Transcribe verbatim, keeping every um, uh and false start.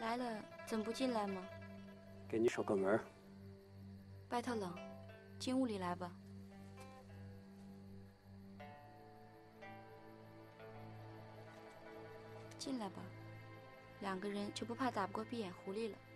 来了怎不进来吗？ 给你守个门。 外头冷，进屋里来吧。进来吧，两个人就不怕打不过闭眼狐狸了。